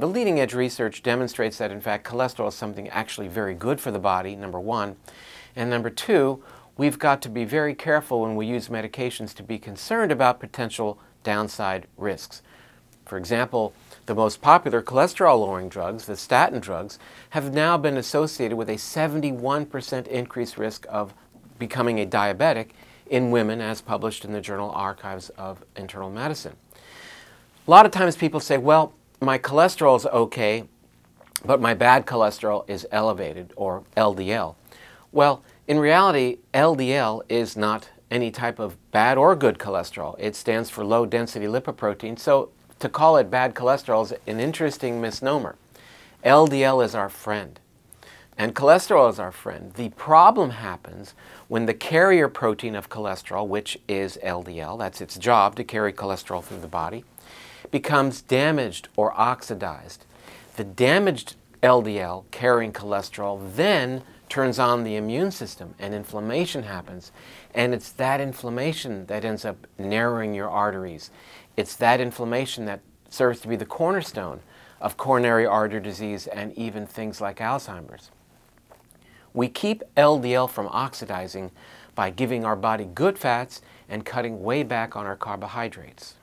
The leading edge research demonstrates that in fact cholesterol is something actually very good for the body, number one. And number two, we've got to be very careful when we use medications to be concerned about potential downside risks. For example, the most popular cholesterol-lowering drugs, the statin drugs, have now been associated with a 71% increased risk of becoming a diabetic in women, as published in the journal Archives of Internal Medicine. A lot of times people say, well, my cholesterol is okay, but my bad cholesterol is elevated, or LDL. Well, in reality, LDL is not any type of bad or good cholesterol. It stands for low-density lipoprotein, so to call it bad cholesterol is an interesting misnomer. LDL is our friend, and cholesterol is our friend. The problem happens when the carrier protein of cholesterol, which is LDL, that's its job to carry cholesterol through the body, becomes damaged or oxidized. The damaged LDL carrying cholesterol then turns on the immune system and inflammation happens. And it's that inflammation that ends up narrowing your arteries. It's that inflammation that serves to be the cornerstone of coronary artery disease and even things like Alzheimer's. We keep LDL from oxidizing by giving our body good fats and cutting way back on our carbohydrates.